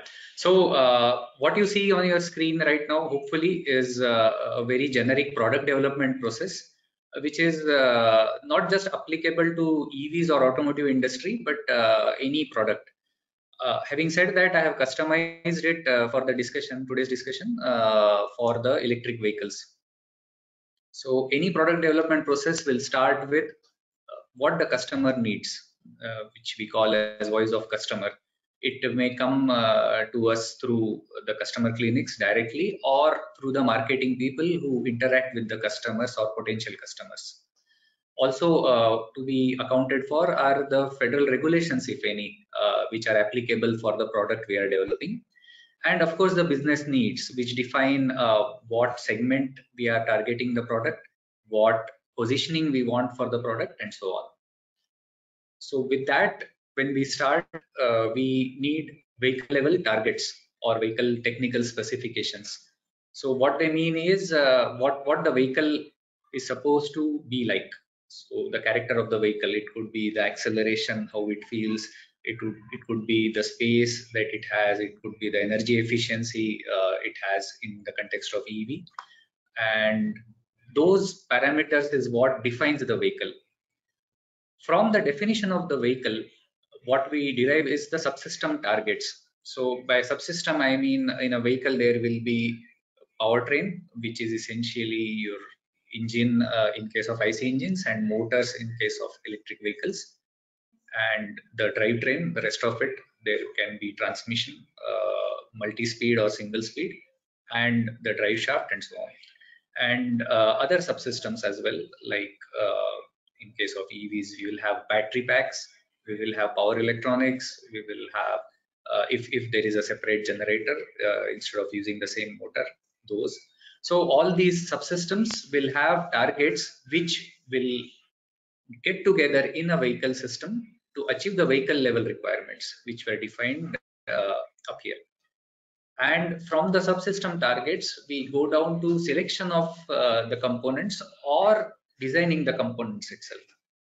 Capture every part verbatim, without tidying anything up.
So uh, what you see on your screen right now, hopefully, is uh, a very generic product development process, which is uh, not just applicable to E Vs or automotive industry, but uh, any product. Uh, having said that, I have customized it uh, for the discussion, today's discussion, uh, for the electric vehicles. So any product development process will start with uh, what the customer needs, uh, which we call as voice of customer. It may come uh, to us through the customer clinics directly or through the marketing people who interact with the customers or potential customers. Also uh, to be accounted for are the federal regulations, if any, uh, which are applicable for the product we are developing. And of course, the business needs, which define uh, what segment we are targeting the product, what positioning we want for the product, and so on. So with that, when we start, uh, we need vehicle level targets or vehicle technical specifications. So what they mean is uh, what, what the vehicle is supposed to be like. So the character of the vehicle, it could be the acceleration, how it feels, it would it could be the space that it has, it could be the energy efficiency uh, it has in the context of E V, and those parameters is what defines the vehicle. From the definition of the vehicle, what we derive is the subsystem targets. So by subsystem, I mean in a vehicle there will be powertrain, which is essentially your engine uh, in case of I C engines, and motors in case of electric vehicles, and the drivetrain, the rest of it, there can be transmission, uh, multi-speed or single speed, and the drive shaft, and so on. And uh, other subsystems as well, like uh, in case of E Vs, we will have battery packs, we will have power electronics, we will have, uh, if, if there is a separate generator, uh, instead of using the same motor, those. So all these subsystems will have targets which will get together in a vehicle system to achieve the vehicle level requirements, which were defined uh, up here. And from the subsystem targets, we go down to selection of uh, the components or designing the components itself.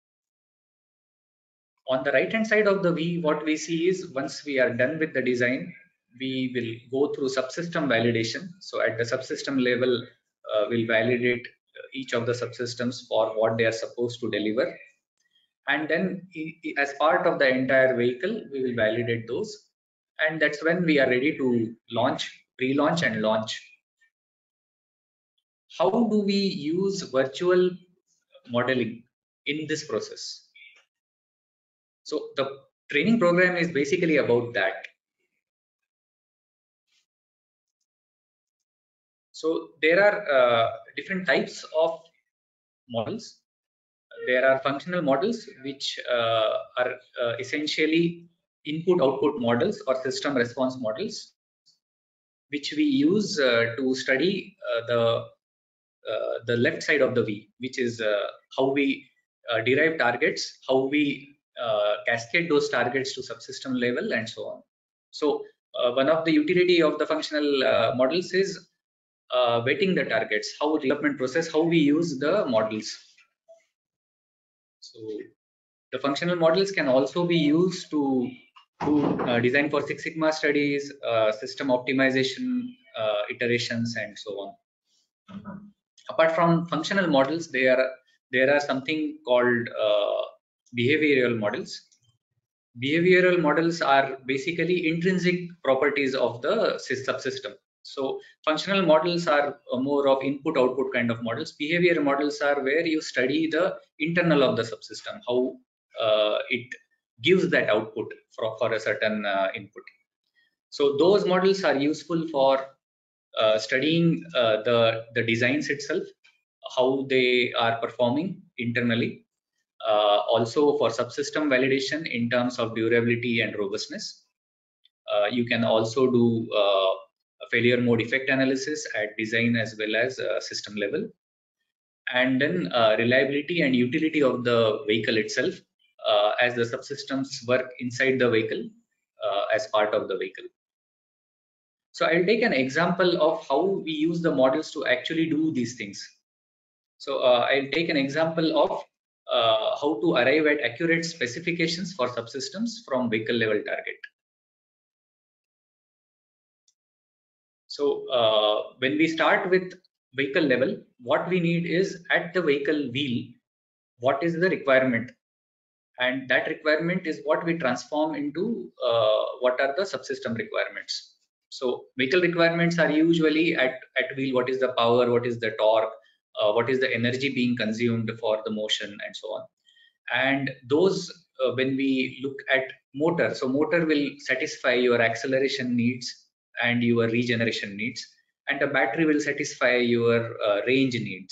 On the right hand side of the V, what we see is once we are done with the design, we will go through subsystem validation. So at the subsystem level, uh, we'll validate each of the subsystems for what they are supposed to deliver. And then as part of the entire vehicle, we will validate those. And that's when we are ready to launch, pre-launch and launch. How do we use virtual modeling in this process? So the training program is basically about that. So there are uh, different types of models. There are functional models, which uh, are uh, essentially input-output models or system response models, which we use uh, to study uh, the uh, the left side of the V, which is uh, how we uh, derive targets, how we uh, cascade those targets to subsystem level, and so on. So uh, one of the utility of the functional uh, models is uh, weighting the targets, how development process, how we use the models. So the functional models can also be used to to uh, design for Six Sigma studies, uh, system optimization, uh, iterations, and so on. Apart from functional models, there are there are something called uh, behavioral models. Behavioral models are basically intrinsic properties of the subsystem. So functional models are more of input-output kind of models. Behavior models are where you study the internal of the subsystem, how uh, it gives that output for, for a certain uh, input. So those models are useful for uh, studying uh, the, the designs itself, how they are performing internally. Uh, also for subsystem validation in terms of durability and robustness. Uh, you can also do uh, a failure mode effect analysis at design as well as uh, system level. And then uh, reliability and utility of the vehicle itself uh, as the subsystems work inside the vehicle uh, as part of the vehicle. So I'll take an example of how we use the models to actually do these things. So uh, I'll take an example of uh, how to arrive at accurate specifications for subsystems from vehicle level target. So uh, when we start with vehicle level, what we need is at the vehicle wheel, what is the requirement? And that requirement is what we transform into uh, what are the subsystem requirements. So vehicle requirements are usually at, at wheel, what is the power, what is the torque, uh, what is the energy being consumed for the motion, and so on. And those, uh, when we look at motor, so motor will satisfy your acceleration needs and your regeneration needs, and the battery will satisfy your uh, range needs.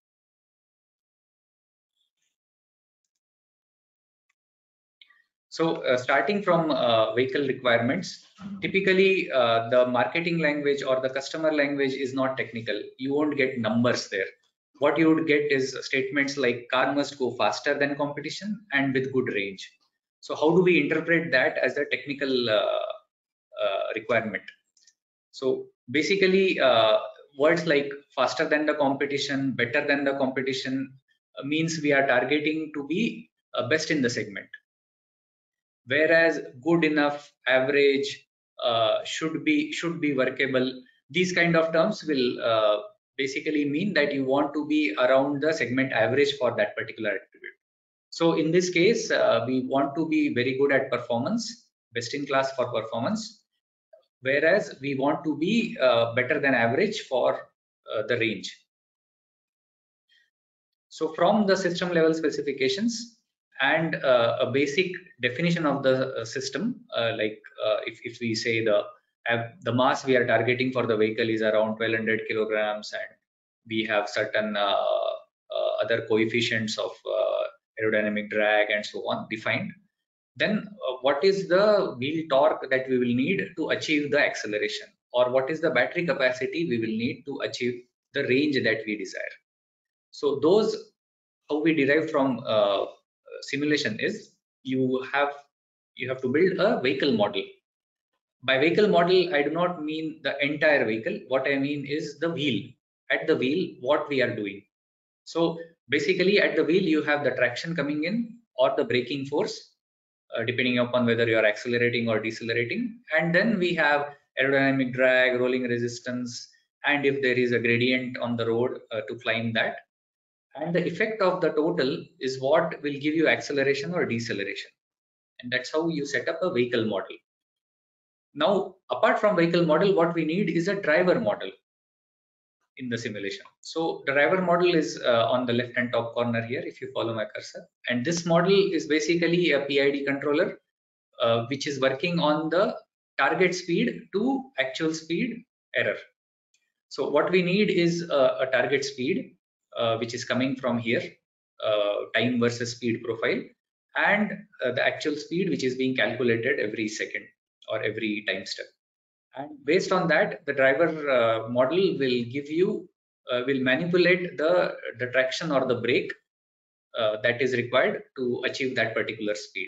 So uh, starting from uh, vehicle requirements, typically uh, the marketing language or the customer language is not technical. You won't get numbers there. What you would get is statements like car must go faster than competition and with good range. So how do we interpret that as a technical uh, uh, requirement? So basically uh, words like faster than the competition, better than the competition uh, means we are targeting to be uh, best in the segment. Whereas good enough, average, uh, should be should be workable, these kind of terms will uh, basically mean that you want to be around the segment average for that particular attribute. So in this case, uh, we want to be very good at performance, best in class for performance, whereas we want to be uh, better than average for uh, the range. So from the system level specifications and uh, a basic definition of the uh, system, uh, like uh, if, if we say the uh, the mass we are targeting for the vehicle is around twelve hundred kilograms, and we have certain uh, uh, other coefficients of uh, aerodynamic drag and so on defined, then uh, what is the wheel torque that we will need to achieve the acceleration, or what is the battery capacity we will need to achieve the range that we desire. So those, how we derive from uh, simulation is you have you have to build a vehicle model. By vehicle model, I do not mean the entire vehicle. What I mean is the wheel. At the wheel, what we are doing. So basically, at the wheel, you have the traction coming in or the braking force, uh, depending upon whether you are accelerating or decelerating. And then we have aerodynamic drag, rolling resistance, and if there is a gradient on the road uh, to climb that. And the effect of the total is what will give you acceleration or deceleration. And that's how you set up a vehicle model. Now, apart from vehicle model, what we need is a driver model in the simulation. So the driver model is uh, on the left hand top corner here, if you follow my cursor. And this model is basically a P I D controller, uh, which is working on the target speed to actual speed error. So what we need is a, a target speed, uh, which is coming from here, uh, time versus speed profile, and uh, the actual speed, which is being calculated every second or every time step. And based on that, the driver uh, model will give you, uh, will manipulate the, the traction or the brake uh, that is required to achieve that particular speed.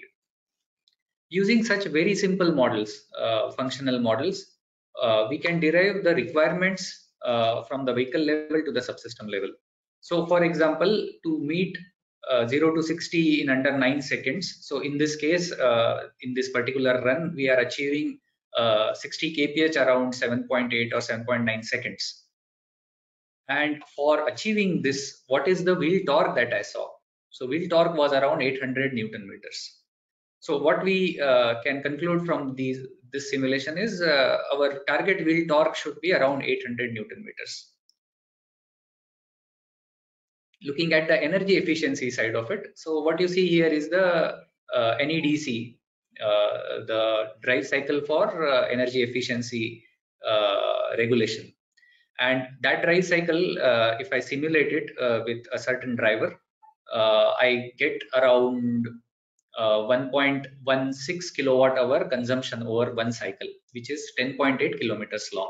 Using such very simple models, uh, functional models, uh, we can derive the requirements uh, from the vehicle level to the subsystem level. So for example, to meet uh, zero to sixty in under nine seconds. So in this case, uh, in this particular run, we are achieving uh, sixty K P H around seven point eight or seven point nine seconds. And for achieving this, what is the wheel torque that I saw? So wheel torque was around eight hundred Newton meters. So what we uh, can conclude from these this simulation is uh, our target wheel torque should be around eight hundred Newton meters. Looking at the energy efficiency side of it, so what you see here is the uh, N E D C, uh, the drive cycle for uh, energy efficiency uh, regulation. And that drive cycle, uh, if I simulate it uh, with a certain driver, uh, I get around uh, one point one six kilowatt hour consumption over one cycle, which is ten point eight kilometers long.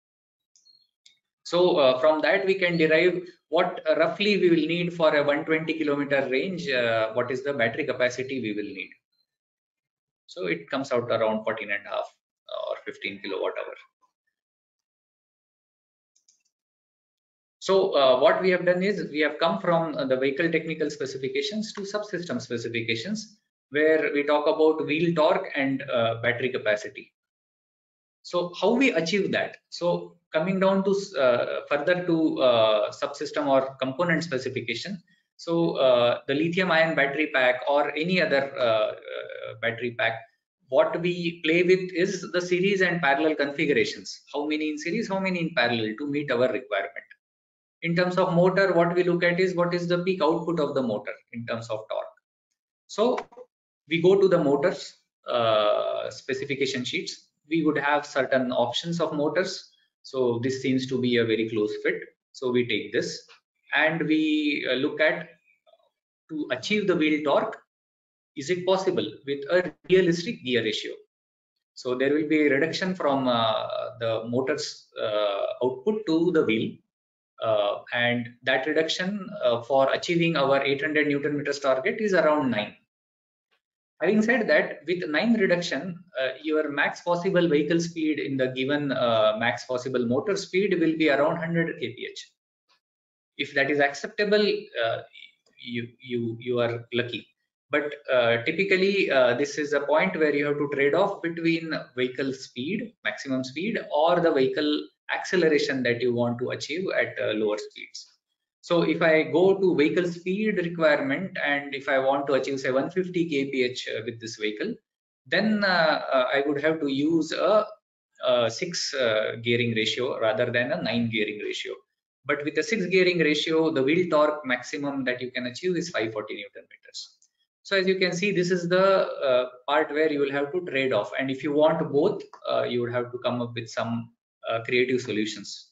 So uh, from that we can derive what uh, roughly we will need for a one hundred twenty kilometer range, uh, what is the battery capacity we will need. So it comes out around fourteen and a half or fifteen kilowatt hour. So uh, what we have done is we have come from uh, the vehicle technical specifications to subsystem specifications, where we talk about wheel torque and uh, battery capacity. So how we achieve that? So coming down to uh, further to uh, subsystem or component specification. So uh, the lithium ion battery pack or any other uh, uh, battery pack, what we play with is the series and parallel configurations. How many in series, how many in parallel to meet our requirement. In terms of motor, what we look at is what is the peak output of the motor in terms of torque. So we go to the motors uh, specification sheets. We would have certain options of motors. So this seems to be a very close fit. So we take this and we uh, look at to achieve the wheel torque. Is it possible with a realistic gear ratio? So there will be a reduction from uh, the motor's uh, output to the wheel. Uh, and that reduction uh, for achieving our eight hundred Newton meters target is around nine. Having said that, with nine reduction, uh, your max possible vehicle speed in the given uh, max possible motor speed will be around one hundred kilometers per hour. If that is acceptable, uh, you you you are lucky. But uh, typically, uh, this is a point where you have to trade off between vehicle speed, maximum speed, or the vehicle acceleration that you want to achieve at uh, lower speeds. So if I go to vehicle speed requirement and if I want to achieve say one hundred fifty kilometers per hour with this vehicle, then uh, uh, I would have to use a, a six uh, gearing ratio rather than a nine gearing ratio. But with a six gearing ratio, the wheel torque maximum that you can achieve is five hundred forty Newton meters. So as you can see, this is the uh, part where you will have to trade off. And if you want both, uh, you would have to come up with some uh, creative solutions.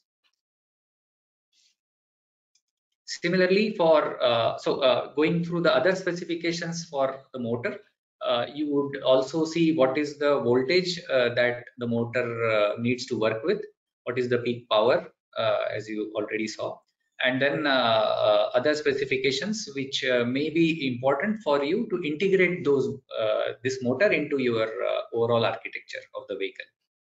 Similarly, for uh, so uh, going through the other specifications for the motor, uh, you would also see what is the voltage uh, that the motor uh, needs to work with, what is the peak power, uh, as you already saw, and then uh, uh, other specifications which uh, may be important for you to integrate those uh, this motor into your uh, overall architecture of the vehicle.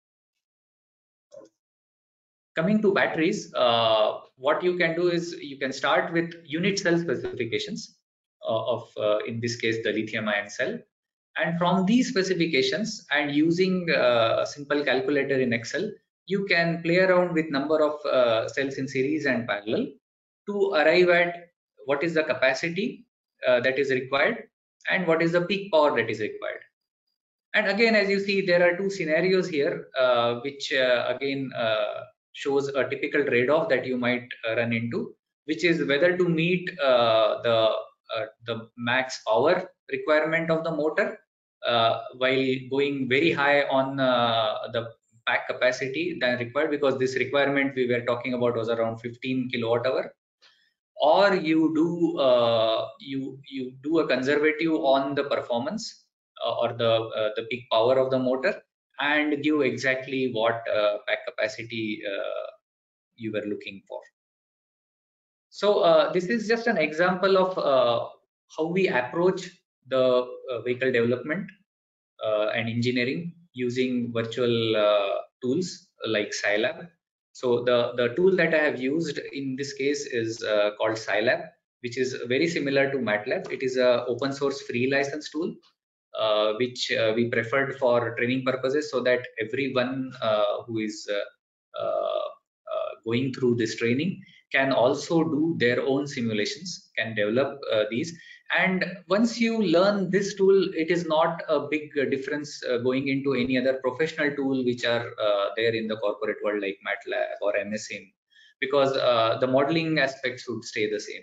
Coming to batteries, uh, what you can do is you can start with unit cell specifications uh, of, uh, in this case, the lithium ion cell. And from these specifications and using uh, a simple calculator in Excel, you can play around with number of uh, cells in series and parallel to arrive at what is the capacity uh, that is required and what is the peak power that is required. And again, as you see, there are two scenarios here, uh, which uh, again uh, shows a typical trade-off that you might uh, run into, which is whether to meet uh, the uh, the max power requirement of the motor uh, while going very high on uh, the pack capacity than required, because this requirement we were talking about was around fifteen kilowatt hour, or you do uh, you you do a conservative on the performance uh, or the uh, the peak power of the motor and give exactly what uh, pack capacity uh, you were looking for. So uh, this is just an example of uh, how we approach the uh, vehicle development uh, and engineering using virtual uh, tools like Scilab. So the, the tool that I have used in this case is uh, called Scilab, which is very similar to MATLAB. It is a open source free license tool, uh, which uh, we preferred for training purposes so that everyone uh, who is uh, uh, uh, going through this training can also do their own simulations, can develop uh, these. And once you learn this tool, it is not a big difference uh, going into any other professional tool which are uh, there in the corporate world like MATLAB or M S I M, because uh, the modeling aspects would stay the same.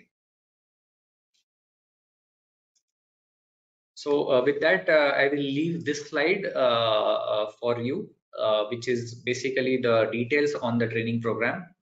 So uh, with that, uh, I will leave this slide uh, uh, for you, uh, which is basically the details on the training program.